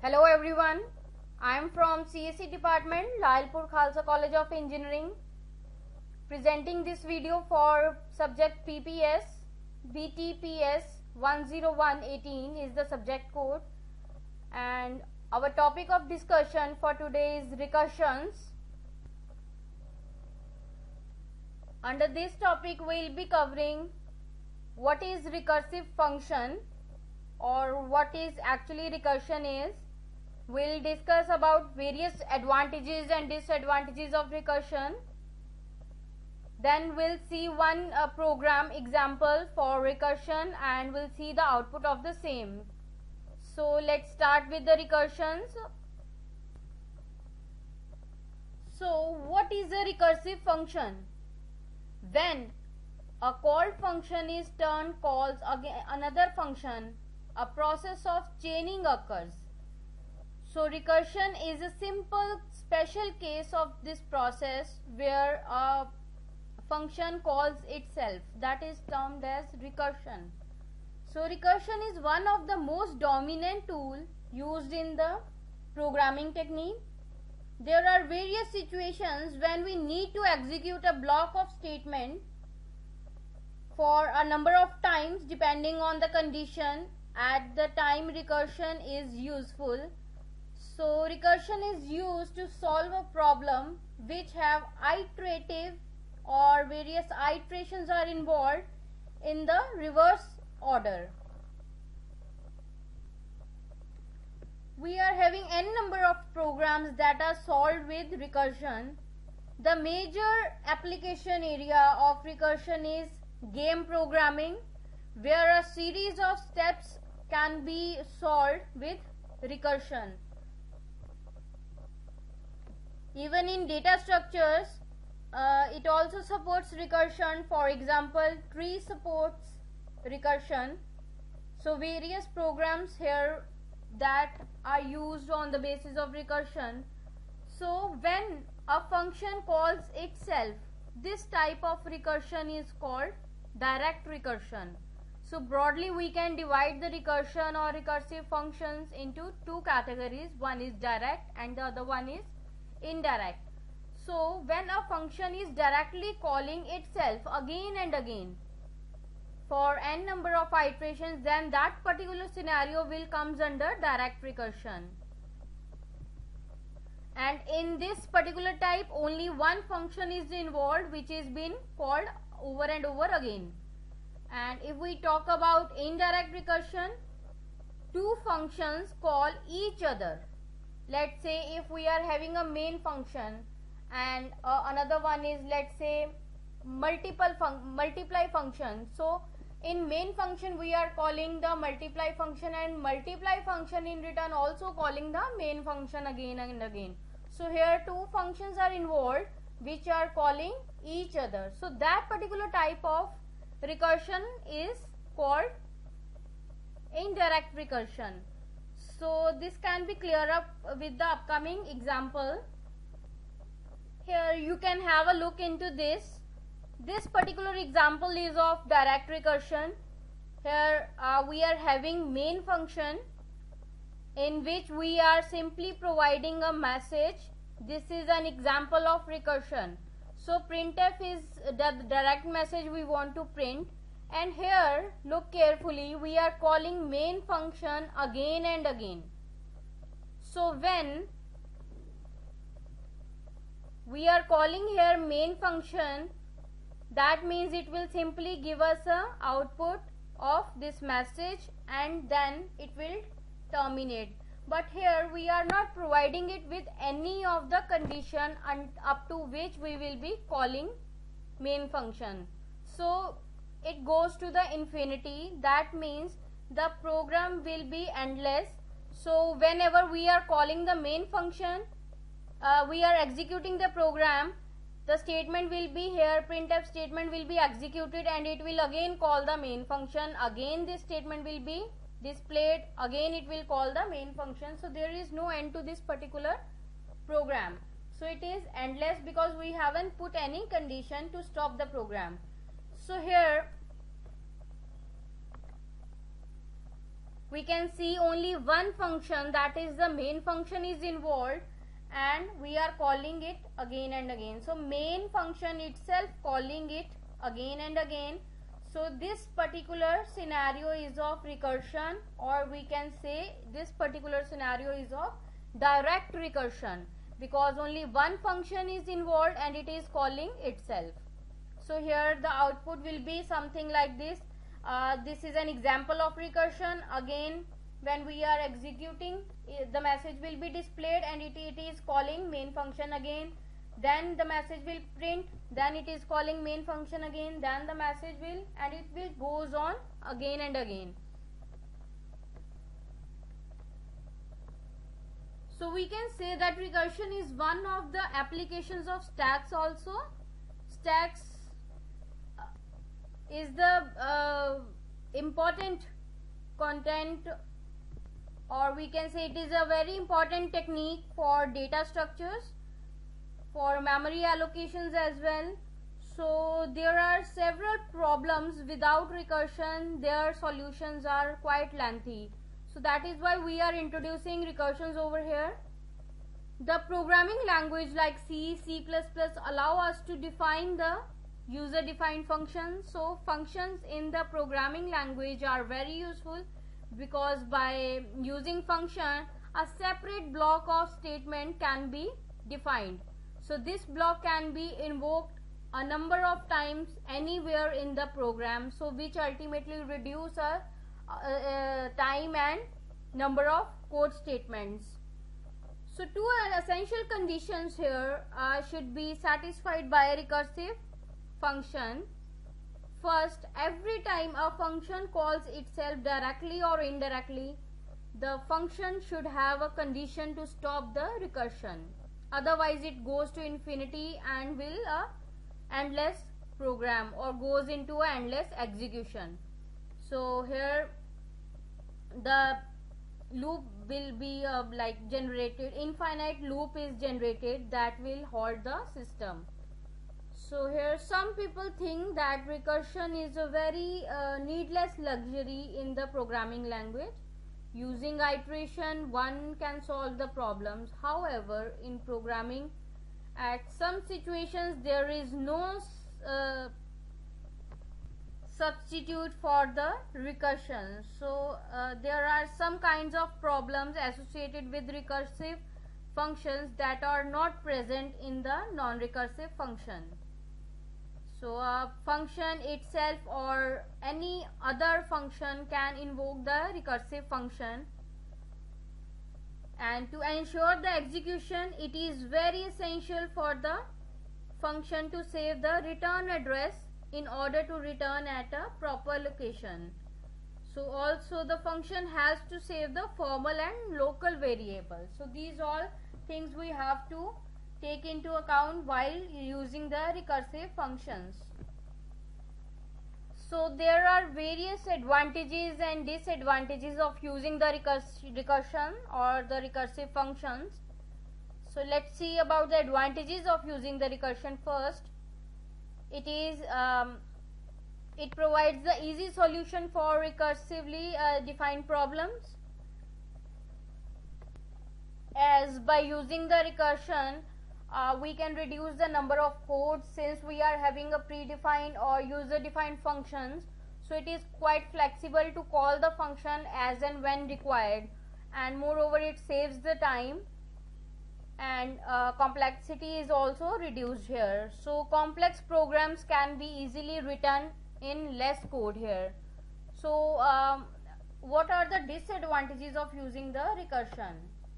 Hello everyone, I am from CSE department, Lalpur Khalsa College of Engineering, presenting this video for subject PPS. BTPS 10118 is the subject code, and our topic of discussion for today is recursions. Under this topic we will be covering what is recursive function or what is actually recursion is. We'll discuss about various advantages and disadvantages of recursion. Then we'll see one program example for recursion and we'll see the output of the same. So let's start with the recursions. So what is a recursive function? When a called function is turned calls again another function, a process of chaining occurs. So recursion is a simple special case of this process where a function calls itself, that is termed as recursion. So recursion is one of the most dominant tools used in the programming technique. There are various situations when we need to execute a block of statement for a number of times depending on the condition. At the time recursion is useful. So recursion is used to solve a problem which have iterative or various iterations are involved in the reverse order. We are having n number of programs that are solved with recursion. The major application area of recursion is game programming, where a series of steps can be solved with recursion. Even in data structures, it also supports recursion. For example, tree supports recursion. So various programs here that are used on the basis of recursion. So when a function calls itself, this type of recursion is called direct recursion. So broadly we can divide the recursion or recursive functions into two categories. One is direct and the other one is indirect. So when a function is directly calling itself again and again for n number of iterations, then that particular scenario will comes under direct recursion. And in this particular type only one function is involved which is been called over and over again. And if we talk about indirect recursion, two functions call each other. Let's say if we are having a main function and another one is, let's say, multiply function. So in main function we are calling the multiply function, and multiply function in return also calling the main function again and again. So here two functions are involved which are calling each other. So that particular type of recursion is called indirect recursion. So this can be cleared up with the upcoming example. Here you can have a look into this. This particular example is of direct recursion. Here we are having main function in which we are simply providing a message. This is an example of recursion. So printf is the direct message we want to print, and here look carefully, we are calling main function again and again. So when we are calling here main function, that means it will simply give us a output of this message and then it will terminate. But here we are not providing it with any of the condition and up to which we will be calling main function. So it goes to the infinity. That means the program will be endless. So whenever we are calling the main function, we are executing the program, the statement will be here, printf statement will be executed and it will again call the main function. Again this statement will be displayed, again it will call the main function. So there is no end to this particular program. So it is endless because we haven't put any condition to stop the program. So here we can see only one function, that is the main function, is involved, and we are calling it again and again. So main function itself calling it again and again. So this particular scenario is of recursion, or we can say this particular scenario is of direct recursion, because only one function is involved and it is calling itself. So here the output will be something like this. This is an example of recursion. Again, when we are executing, the message will be displayed and it is calling main function again. Then the message will print, then it is calling main function again, then the message will, and it will goes on again and again. So we can say that recursion is one of the applications of stacks also. Stacks is the important content, or we can say it is a very important technique for data structures, for memory allocations as well. So there are several problems without recursion, their solutions are quite lengthy. So that is why we are introducing recursions over here. The programming language like C, C++ allow us to define the user defined functions. So functions in the programming language are very useful, because by using function, a separate block of statement can be defined. So this block can be invoked a number of times anywhere in the program, so which ultimately reduce time and number of code statements. So two essential conditions here should be satisfied by a recursive function. First, every time a function calls itself directly or indirectly, the function should have a condition to stop the recursion. Otherwise it goes to infinity and will endless program, or goes into a endless execution. So here the loop will be like generated, infinite loop is generated that will halt the system. So here some people think that recursion is a very needless luxury in the programming language. Using iteration, one can solve the problems. However, in programming, at some situations there is no substitute for the recursion. So there are some kinds of problems associated with recursive functions that are not present in the non-recursive function. So a function itself or any other function can invoke the recursive function, and to ensure the execution, it is very essential for the function to save the return address in order to return at a proper location. So also the function has to save the formal and local variables. So these all things we have to take into account while using the recursive functions. So there are various advantages and disadvantages of using the recursion or the recursive functions. So let's see about the advantages of using the recursion first. It is it provides the easy solution for recursively defined problems, as by using the recursion we can reduce the number of codes, since we are having a predefined or user defined functions. So it is quite flexible to call the function as and when required, and moreover it saves the time, and complexity is also reduced here. So complex programs can be easily written in less code here. So what are the disadvantages of using the recursion?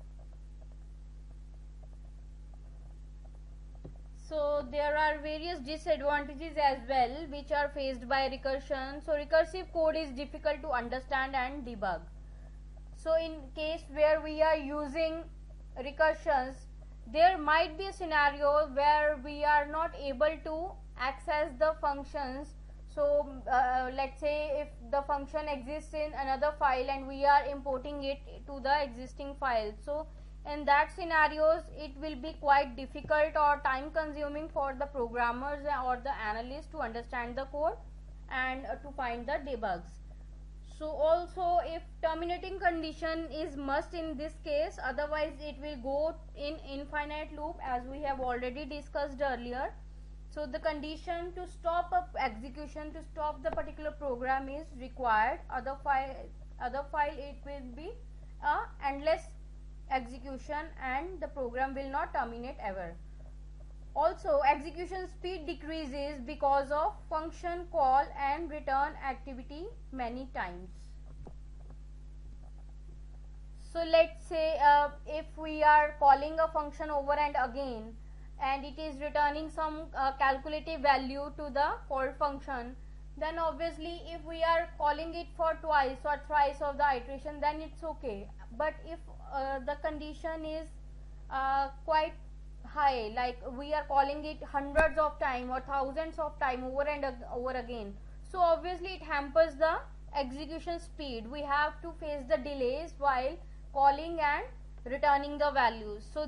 So there are various disadvantages as well which are faced by recursion. So recursive code is difficult to understand and debug. So in case where we are using recursions, there might be a scenario where we are not able to access the functions. So let's say if the function exists in another file and we are importing it to the existing file, so in that scenarios it will be quite difficult or time consuming for the programmers or the analysts to understand the code and to find the debugs. So also if terminating condition is must in this case, otherwise it will go in infinite loop as we have already discussed earlier. So the condition to stop up execution, to stop the particular program is required, other file it will be a endless execution and the program will not terminate ever. Also execution speed decreases because of function call and return activity many times. So let's say if we are calling a function over and again and it is returning some calculative value to the called function, then obviously if we are calling it for twice or thrice of the iteration, then it's okay. But if the condition is quite high, like we are calling it hundreds of time or thousands of time over and over again, so obviously it hampers the execution speed. We have to face the delays while calling and returning the values. So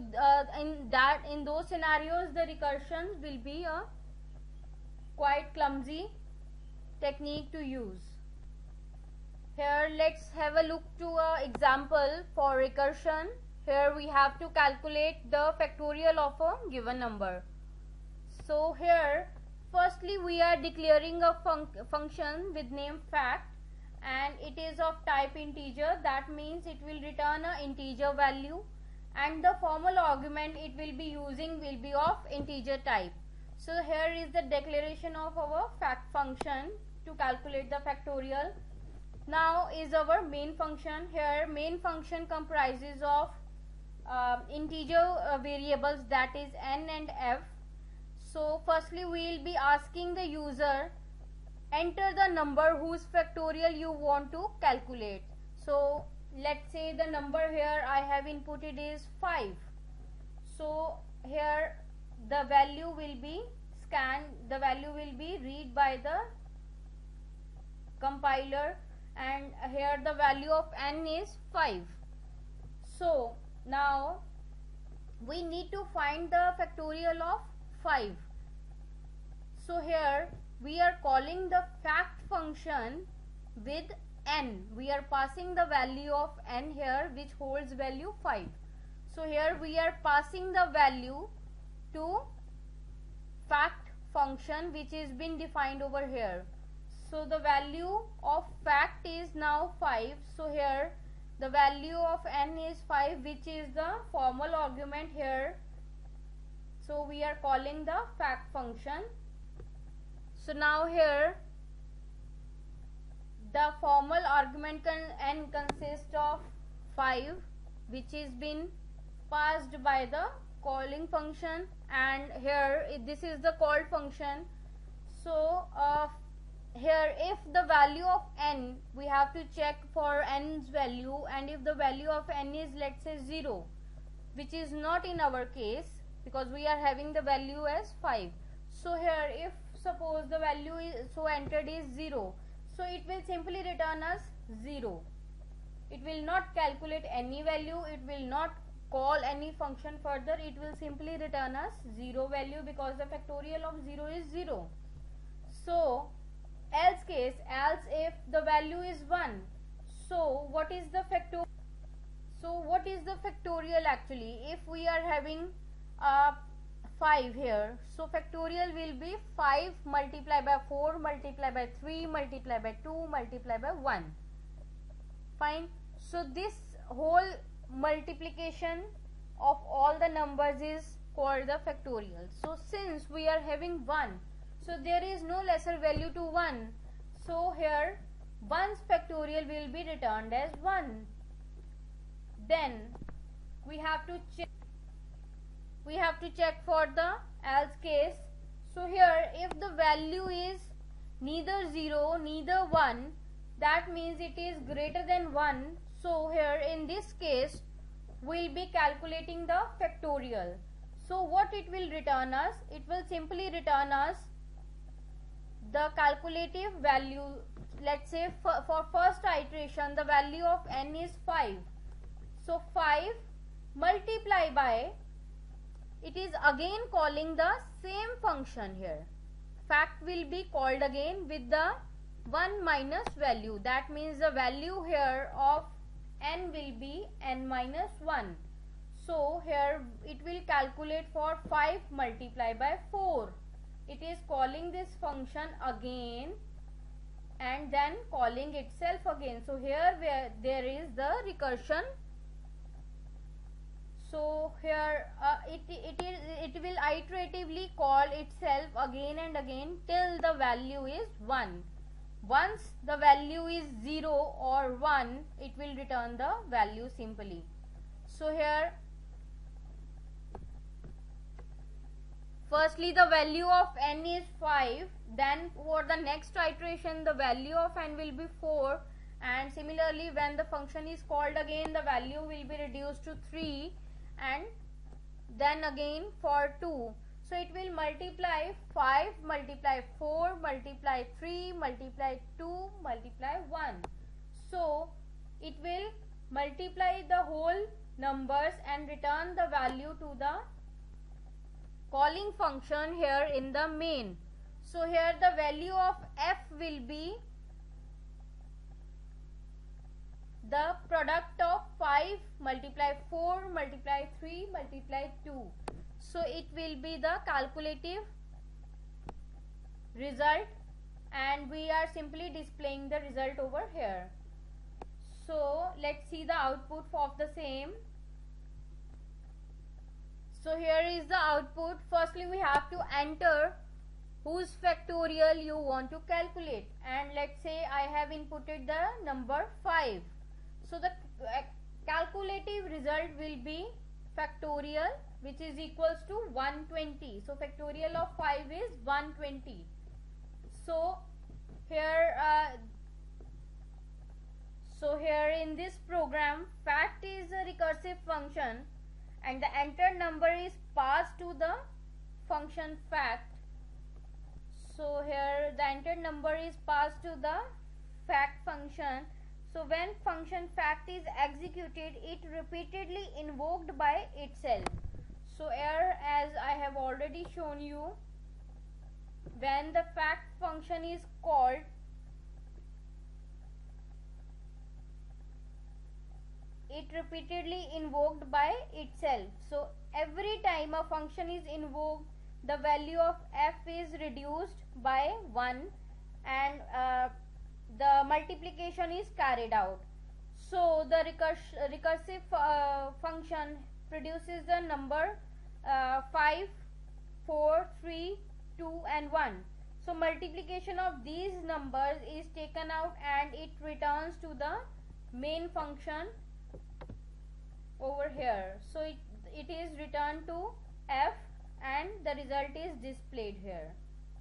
in those scenarios the recursion will be a quite clumsy technique to use. Here let's have a look to an example for recursion. Here we have to calculate the factorial of a given number. So here firstly we are declaring a function with name fact, and it is of type integer. That means it will return a integer value, and the formal argument it will be using will be of integer type. So here is the declaration of our fact function to calculate the factorial. Now is our main function. Here main function comprises of integer variables, that is n and f. So firstly we will be asking the user enter the number whose factorial you want to calculate. So let's say the number here I have inputted is 5. So here the value will be scanned, the value will be read by the compiler, and here the value of n is 5. So now we need to find the factorial of 5. So here we are calling the fact function with n. We are passing the value of n here, which holds value 5. So here we are passing the value to fact function which is been defined over here. So the value of fact is now 5. So here the value of n is 5, which is the formal argument here. So we are calling the fact function. So now here the formal argument n consists of 5, which is been passed by the calling function, and here this is the called function. So here if the value of n, we have to check for n's value, and if the value of n is, let's say, 0, which is not in our case because we are having the value as 5. So here if suppose the value is so entered is 0, so it will simply return us 0. It will not calculate any value, it will not call any function further, it will simply return us 0 value because the factorial of 0 is 0. So else case, else if the value is 1, so what is the factorial? So what is the factorial actually? If we are having 5 here, so factorial will be 5 multiplied by 4 multiplied by 3 multiplied by 2 multiplied by 1. Fine. So this whole multiplication of all the numbers is called the factorial. So since we are having 1, so there is no lesser value to 1, so here 1's factorial will be returned as 1. Then we have to check for the else case. So here if the value is neither 0 neither 1, that means it is greater than 1. So here in this case we'll be calculating the factorial. So what it will return us? It will simply return us the calculative value. Let's say for first iteration the value of n is 5. So 5 multiply by, it is again calling the same function here. Fact will be called again with the 1 minus value. That means the value here of n will be n minus 1. So here it will calculate for 5 multiplied by 4. It is calling this function again and then calling itself again. So here where there is the recursion. So here it will iteratively call itself again and again till the value is 1. Once the value is 0 or 1, it will return the value simply. So here firstly the value of n is 5, then for the next iteration the value of n will be 4, and similarly when the function is called again the value will be reduced to 3, and then again for 2. So it will multiply 5, multiply 4, multiply 3, multiply 2, multiply 1. So it will multiply the whole numbers and return the value to the calling function here in the main. So here the value of f will be the product of 5 multiply 4 multiply 3 multiply 2. So it will be the calculative result, and we are simply displaying the result over here. So let's see the output of the same. So here is the output. Firstly we have to enter whose factorial you want to calculate, and let's say I have inputted the number 5. So the calculative result will be factorial, which is equals to 120. So factorial of 5 is 120. So here in this program, fact is a recursive function and the entered number is passed to the function fact. So here the entered number is passed to the fact function. So when function fact is executed, it repeatedly invoked by itself. So here, as I have already shown you, when the fact function is called, it repeatedly invoked by itself. So every time a function is invoked, the value of f is reduced by 1 and the multiplication is carried out. So the recursive function produces the number 5, 4, 3, 2 and 1. So multiplication of these numbers is taken out and it returns to the main function over here. So it is returned to f and the result is displayed here.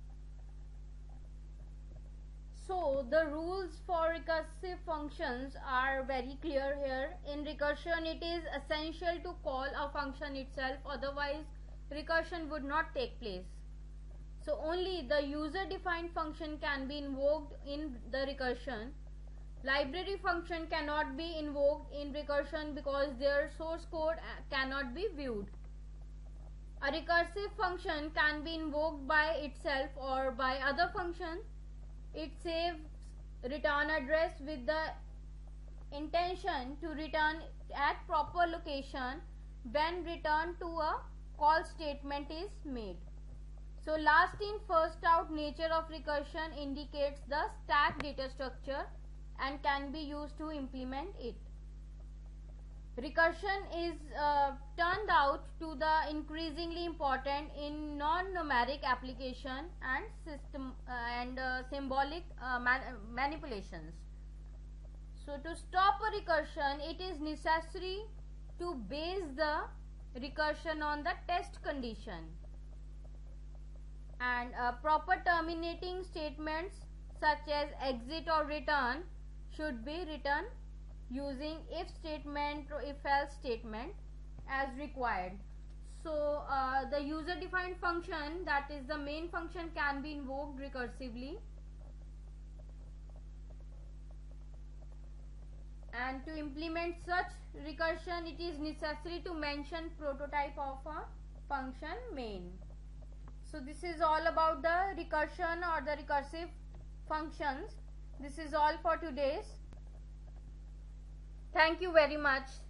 So the rules for recursive functions are very clear here. In recursion, it is essential to call a function itself, otherwise recursion would not take place. So only the user defined function can be invoked in the recursion. Library function cannot be invoked in recursion because their source code cannot be viewed. A recursive function can be invoked by itself or by other functions. It saves return address with the intention to return at proper location when return to a call statement is made. So last in first out nature of recursion indicates the stack data structure and can be used to implement it. Recursion is turned out to the increasingly important in non-numeric application and system and symbolic manipulations. So to stop a recursion, it is necessary to base the recursion on the test condition, and proper terminating statements such as exit or return should be written using if statement or if else statement as required. So the user defined function, that is the main function, can be invoked recursively, and to implement such recursion it is necessary to mention prototype of a function main. So this is all about the recursion or the recursive functions. This is all for today's. Thank you very much.